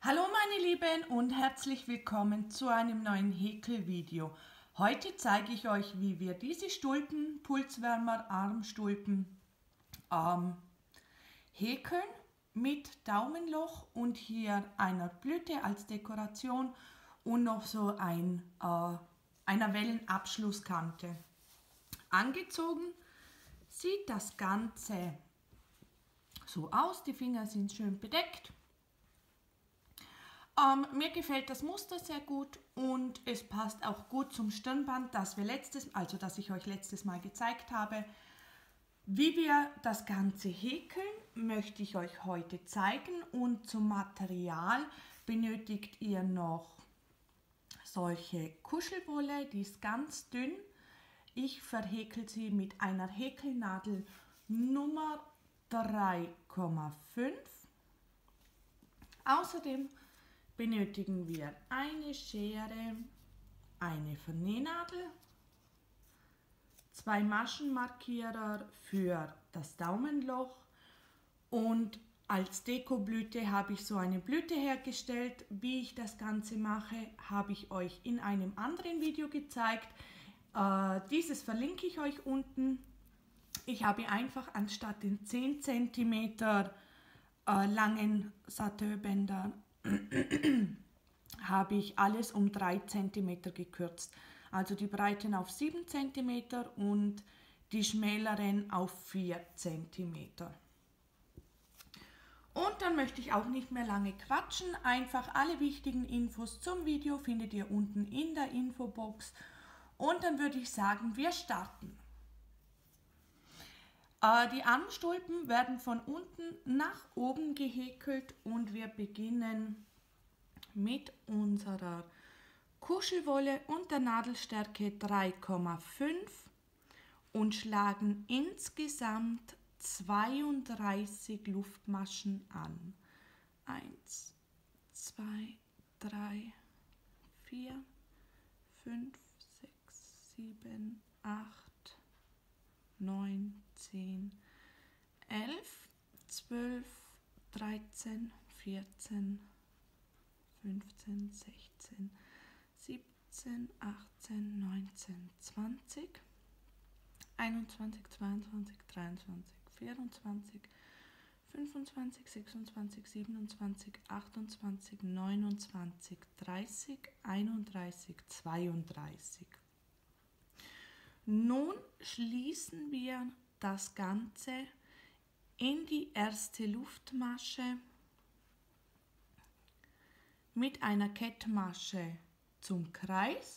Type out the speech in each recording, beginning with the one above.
Hallo meine Lieben und herzlich willkommen zu einem neuen Häkelvideo. Heute zeige ich euch, wie wir diese Stulpen, Pulswärmer, Armstulpen häkeln mit Daumenloch und hier einer Blüte als Dekoration und noch so einer Wellenabschlusskante. Angezogen sieht das Ganze so aus, die Finger sind schön bedeckt. Mir gefällt das Muster sehr gut und es passt auch gut zum Stirnband, das ich euch letztes Mal gezeigt habe. Wie wir das Ganze häkeln, möchte ich euch heute zeigen, und zum Material benötigt ihr noch solche Kuschelwolle, die ist ganz dünn. Ich verhäkel sie mit einer Häkelnadel Nummer 3,5. Außerdem benötigen wir eine Schere, eine Vernähnadel, 2 Maschenmarkierer für das Daumenloch und als Dekoblüte habe ich so eine Blüte hergestellt. Wie ich das Ganze mache, habe ich euch in einem anderen Video gezeigt. Dieses verlinke ich euch unten. Ich habe einfach anstatt den 10 cm langen Satinbändern habe ich alles um 3 cm gekürzt. Also die breiten auf 7 cm und die schmäleren auf 4 cm. Und dann möchte ich auch nicht mehr lange quatschen. Einfach alle wichtigen Infos zum Video findet ihr unten in der Infobox. Und dann würde ich sagen, wir starten. Die Armstulpen werden von unten nach oben gehäkelt und wir beginnen mit unserer Kuschelwolle und der Nadelstärke 3,5 und schlagen insgesamt 32 Luftmaschen an. 1, 2, 3, 4, 5, 6, 7, 8, 9, 10, 11, 12, 13, 14, 15, 16, 17, 18, 19, 20, 21, 22, 23, 24, 25, 26, 27, 28, 29, 30, 31, 32. Nun schließen wir das Ganze in die erste Luftmasche mit einer Kettmasche zum Kreis.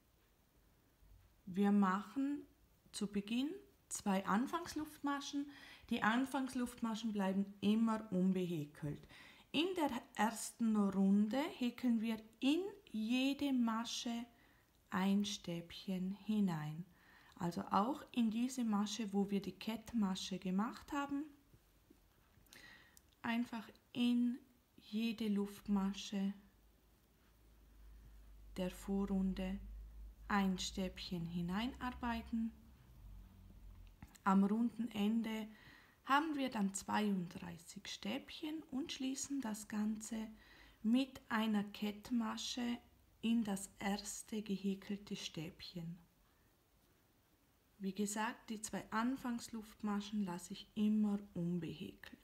Wir machen zu Beginn 2 Anfangsluftmaschen. Die Anfangsluftmaschen bleiben immer unbehäkelt. In der ersten Runde häkeln wir in jede Masche ein Stäbchen hinein. Also auch in diese Masche, wo wir die Kettmasche gemacht haben, einfach in jede Luftmasche der Vorrunde ein Stäbchen hineinarbeiten. Am runden Ende haben wir dann 32 Stäbchen und schließen das Ganze mit einer Kettmasche in das erste gehäkelte Stäbchen. Wie gesagt, die 2 Anfangsluftmaschen lasse ich immer unbehäkelt.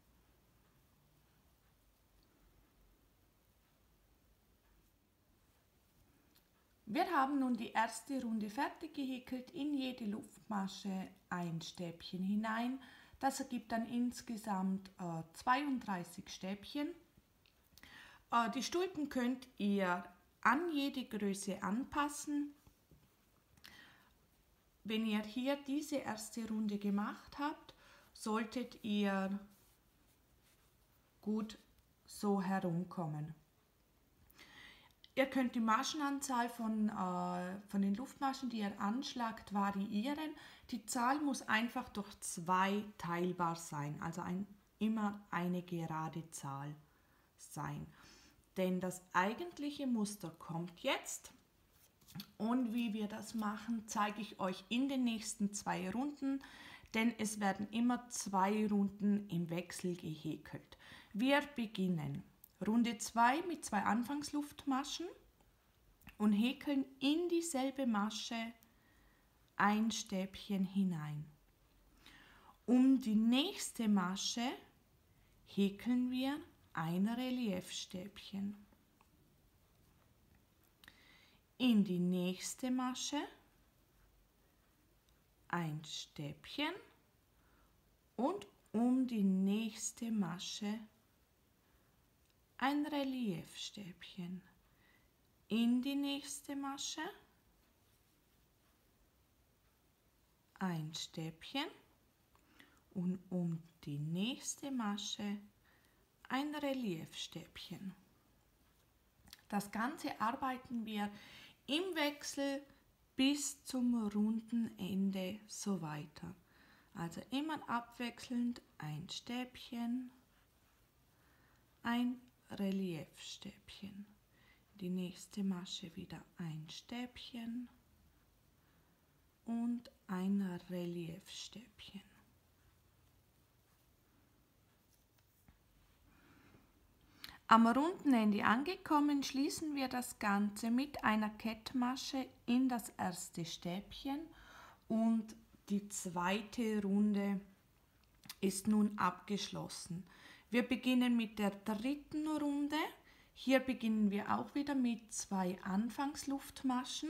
Wir haben nun die erste Runde fertig gehäkelt, in jede Luftmasche ein Stäbchen hinein. Das ergibt dann insgesamt 32 Stäbchen. Die Stulpen könnt ihr an jede Größe anpassen. Wenn ihr hier diese erste Runde gemacht habt, solltet ihr gut so herumkommen. Ihr könnt die Maschenanzahl von den Luftmaschen, die ihr anschlagt, variieren. Die Zahl muss einfach durch 2 teilbar sein, also immer eine gerade Zahl sein. Denn das eigentliche Muster kommt jetzt. Und wie wir das machen, zeige ich euch in den nächsten 2 Runden, denn es werden immer 2 Runden im Wechsel gehäkelt. Wir beginnen Runde 2 mit 2 Anfangsluftmaschen und häkeln in dieselbe Masche ein Stäbchen hinein. Um die nächste Masche häkeln wir ein Reliefstäbchen. In die nächste Masche ein Stäbchen und um die nächste Masche ein Reliefstäbchen. In die nächste Masche ein Stäbchen und um die nächste Masche ein Reliefstäbchen. Das Ganze arbeiten wir im Wechsel bis zum runden Ende so weiter. Also immer abwechselnd ein Stäbchen, ein Reliefstäbchen. Die nächste Masche wieder ein Stäbchen und ein Reliefstäbchen. Am runden Ende angekommen, schließen wir das Ganze mit einer Kettmasche in das erste Stäbchen und die zweite Runde ist nun abgeschlossen. Wir beginnen mit der dritten Runde. Hier beginnen wir auch wieder mit 2 Anfangsluftmaschen.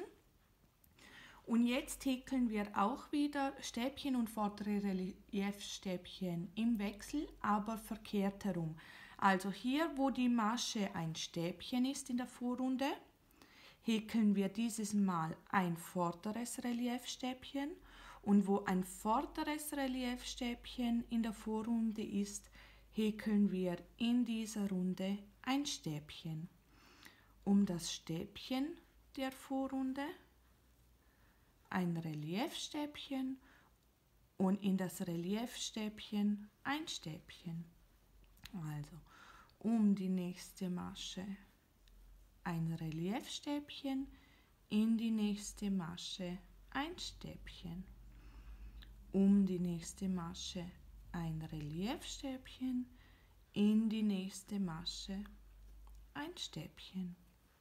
Und jetzt häkeln wir auch wieder Stäbchen und vordere Reliefstäbchen im Wechsel, aber verkehrt herum. Also hier, wo die Masche ein Stäbchen ist in der Vorrunde, häkeln wir dieses Mal ein vorderes Reliefstäbchen und wo ein vorderes Reliefstäbchen in der Vorrunde ist, häkeln wir in dieser Runde ein Stäbchen. Um das Stäbchen der Vorrunde ein Reliefstäbchen und in das Reliefstäbchen ein Stäbchen. Also um die nächste Masche ein Reliefstäbchen, in die nächste Masche ein Stäbchen. Um die nächste Masche ein Reliefstäbchen, in die nächste Masche ein Stäbchen.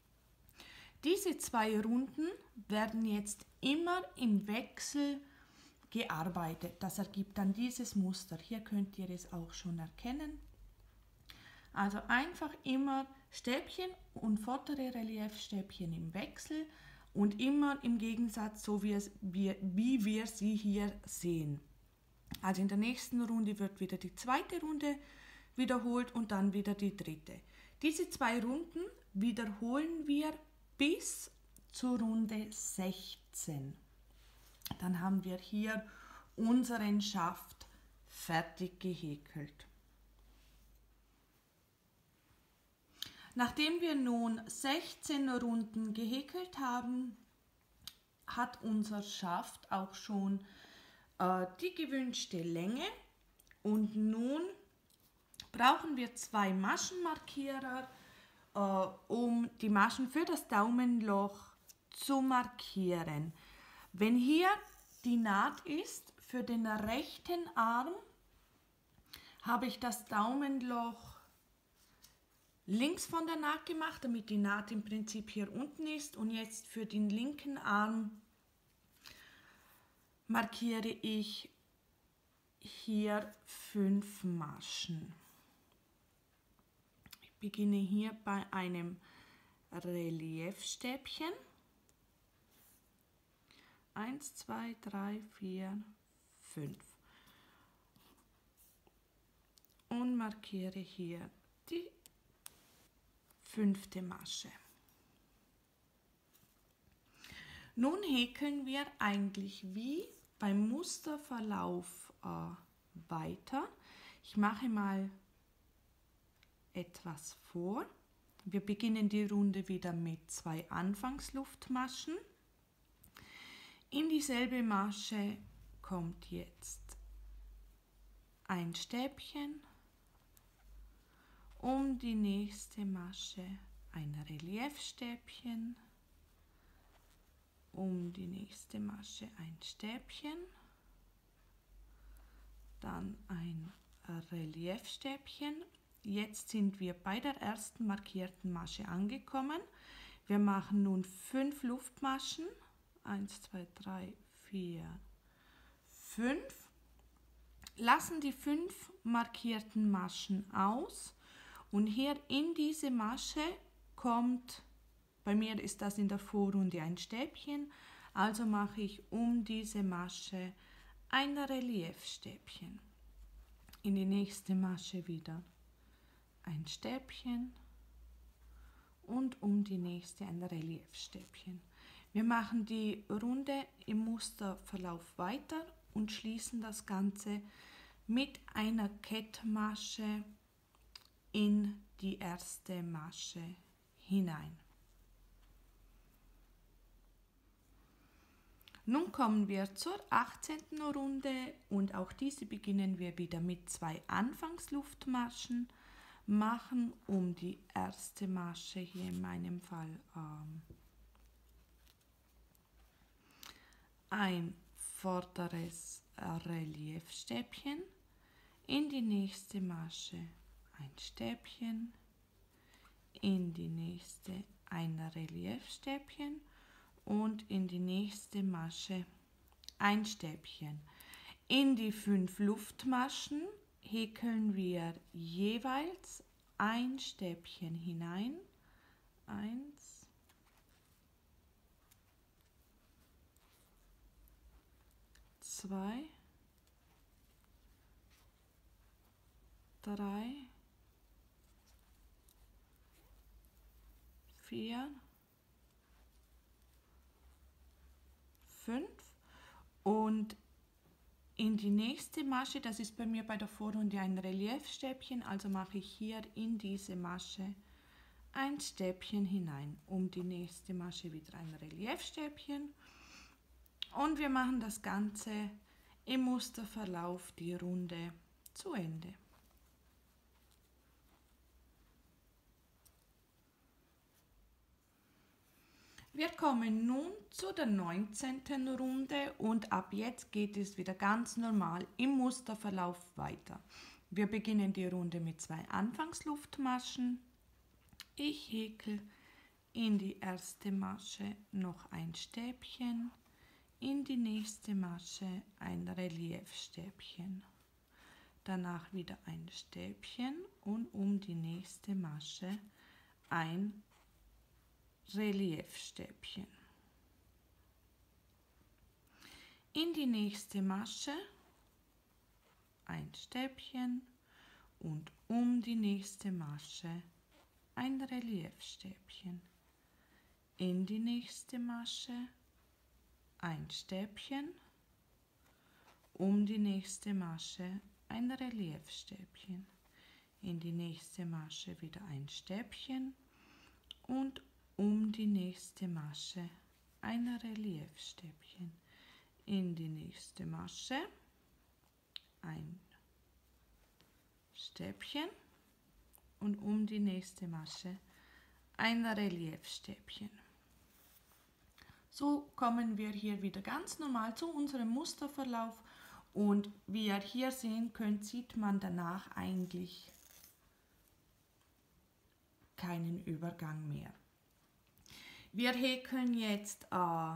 Diese 2 Runden werden jetzt immer im Wechsel gearbeitet. Das ergibt dann dieses Muster. Hier könnt ihr es auch schon erkennen. Also einfach immer Stäbchen und vordere Reliefstäbchen im Wechsel und immer im Gegensatz, so wie wir sie hier sehen. Also in der nächsten Runde wird wieder die zweite Runde wiederholt und dann wieder die dritte. Diese 2 Runden wiederholen wir bis zur Runde 16. Dann haben wir hier unseren Schaft fertig gehäkelt. Nachdem wir nun 16 Runden gehäkelt haben, hat unser Schaft auch schon die gewünschte Länge und nun brauchen wir 2 Maschenmarkierer, um die Maschen für das Daumenloch zu markieren. Wenn hier die Naht ist für den rechten Arm, habe ich das Daumenloch links von der Naht gemacht, damit die Naht im Prinzip hier unten ist. Und jetzt für den linken Arm markiere ich hier 5 Maschen. Ich beginne hier bei einem Reliefstäbchen. 1, 2, 3, 4, 5. Und markiere hier die 5. Masche. Nun häkeln wir eigentlich wie beim Musterverlauf weiter. Ich mache mal etwas vor. Wir beginnen die Runde wieder mit 2 Anfangsluftmaschen. In dieselbe Masche kommt jetzt ein Stäbchen, um die nächste Masche ein Reliefstäbchen, um die nächste Masche ein Stäbchen, dann ein Reliefstäbchen Jetzt sind wir bei der ersten markierten Masche angekommen. Wir machen nun 5 Luftmaschen. 1, 2, 3, 4, 5. Lassen die 5 markierten Maschen aus und hier in diese Masche kommt, bei mir ist das in der Vorrunde ein Stäbchen, also mache ich um diese Masche ein Reliefstäbchen. In die nächste Masche wieder ein Stäbchen und um die nächste ein Reliefstäbchen. Wir machen die Runde im Musterverlauf weiter und schließen das Ganze mit einer Kettmasche in die erste Masche hinein. Nun kommen wir zur 18. Runde und auch diese beginnen wir wieder mit 2 Anfangsluftmaschen, machen um die erste Masche, hier in meinem Fall ein vorderes Reliefstäbchen, in die nächste Masche ein Stäbchen, in die nächste ein Reliefstäbchen und in die nächste Masche ein Stäbchen. In die 5 Luftmaschen häkeln wir jeweils ein Stäbchen hinein. 1, 2, 3, 4, 5 und in die nächste Masche, das ist bei mir bei der Vorrunde ein Reliefstäbchen, also mache ich hier in diese Masche ein Stäbchen hinein, um die nächste Masche wieder ein Reliefstäbchen und wir machen das Ganze im Musterverlauf die Runde zu Ende. Wir kommen nun zu der 19. Runde und ab jetzt geht es wieder ganz normal im Musterverlauf weiter. Wir beginnen die Runde mit 2 Anfangsluftmaschen. Ich häkel in die erste Masche noch ein Stäbchen, in die nächste Masche ein Reliefstäbchen. Danach wieder ein Stäbchen und um die nächste Masche ein Reliefstäbchen. In die nächste Masche ein Stäbchen und um die nächste Masche ein Reliefstäbchen. In die nächste Masche ein Stäbchen, um die nächste Masche ein Reliefstäbchen. In die nächste Masche wieder ein Stäbchen und um die nächste Masche ein Reliefstäbchen. In die nächste Masche ein Stäbchen und um die nächste Masche ein Reliefstäbchen. So kommen wir hier wieder ganz normal zu unserem Musterverlauf und wie ihr hier sehen könnt, sieht man danach eigentlich keinen Übergang mehr. Wir häkeln jetzt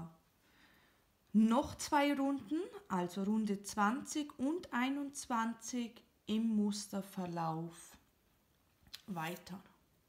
noch 2 Runden, also Runde 20 und 21 im Musterverlauf weiter.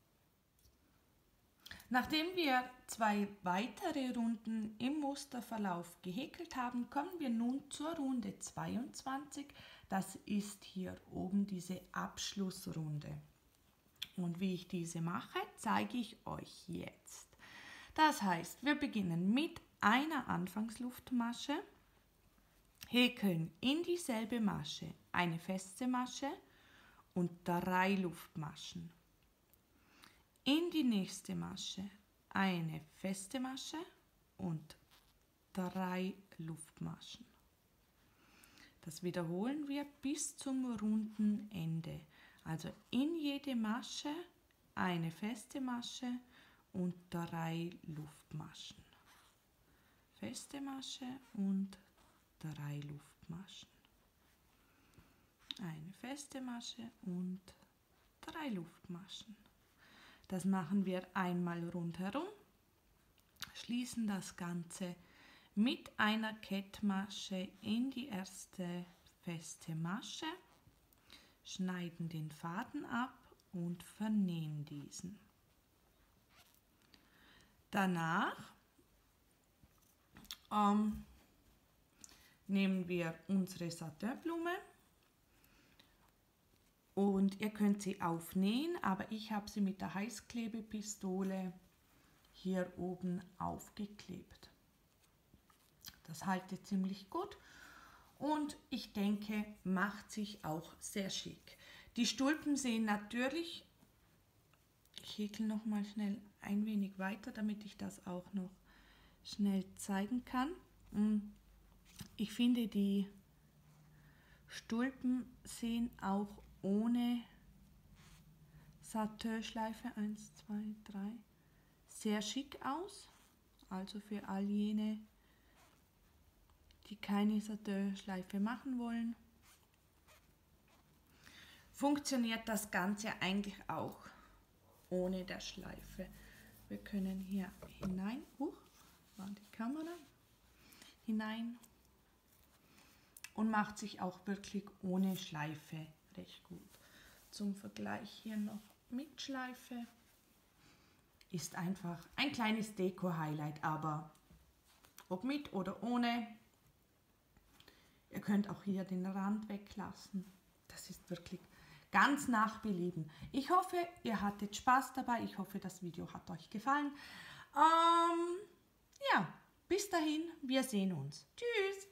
Nachdem wir 2 weitere Runden im Musterverlauf gehäkelt haben, kommen wir nun zur Runde 22. Das ist hier oben diese Abschlussrunde. Und wie ich diese mache, zeige ich euch jetzt. Das heißt, wir beginnen mit einer Anfangsluftmasche, häkeln in dieselbe Masche eine feste Masche und 3 Luftmaschen. In die nächste Masche eine feste Masche und 3 Luftmaschen. Das wiederholen wir bis zum Rundenende. Also in jede Masche eine feste Masche und 3 Luftmaschen. Feste Masche und 3 Luftmaschen. Eine feste Masche und 3 Luftmaschen. Das machen wir einmal rundherum, schließen das Ganze mit einer Kettmasche in die erste feste Masche, schneiden den Faden ab und vernähen diesen. Danach nehmen wir unsere Satinblume und ihr könnt sie aufnähen, aber ich habe sie mit der Heißklebepistole hier oben aufgeklebt. Das haltet ziemlich gut und ich denke, macht sich auch sehr schick. Die Stulpen sehen natürlich, ich häkle noch mal schnell ein wenig weiter, damit ich das auch noch schnell zeigen kann. Ich finde, die Stulpen sehen auch ohne Satinschleife 1, 2, 3 sehr schick aus. Also für all jene, die keine Satinschleife machen wollen, funktioniert das Ganze eigentlich auch ohne der Schleife. Wir können hier hinein, war die Kamera, hinein und macht sich auch wirklich ohne Schleife recht gut. Zum Vergleich hier noch mit Schleife. Ist einfach ein kleines Deko-Highlight, aber ob mit oder ohne, ihr könnt auch hier den Rand weglassen. Das ist wirklich ganz nach Belieben. Ich hoffe, ihr hattet Spaß dabei. Ich hoffe, das Video hat euch gefallen. Ja, bis dahin, wir sehen uns. Tschüss!